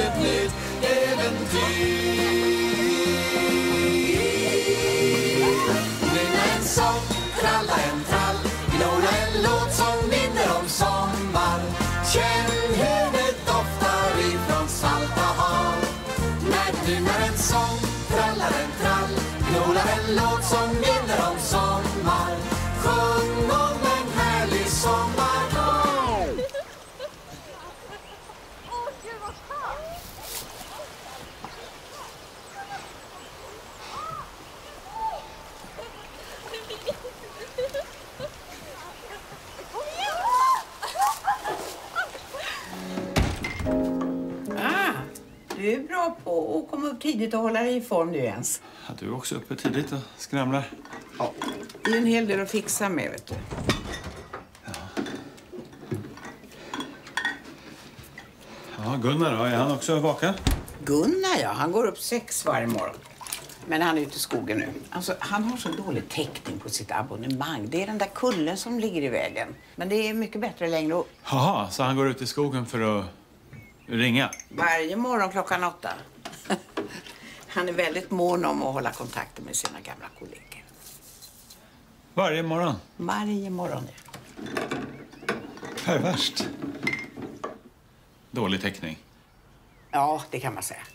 ett nytt äventyr. Nynna en sång, tralla en trall, gnåla en låt som minner om sommar. Känn hur det doftar ifrån salta hav. När nynnar en sång, trallar en trall, gnålar en låt som minner om sommar. Sjung om en härlig sommardag. Gud vad skönt! Du är bra på att komma upp tidigt och hålla dig i form du Jens. Ja, du är också uppe tidigt och skramlar. Ja, det är en hel del att fixa med, vet du. Ja, Gunnar då? Är han också vaken? Gunnar, ja. Han går upp 6 varje morgon. Men han är ute i skogen nu. Alltså, han har så dålig täckning på sitt abonnemang. Det är den där kullen som ligger i vägen. Men det är mycket bättre längre upp. Jaha, så han går ut i skogen för att ringa? Varje morgon klockan 8. Han är väldigt mån om att hålla kontakten med sina gamla kollegor. Varje morgon? Varje morgon, ja. Perverst. Dålig täckning. Ja, det kan man säga.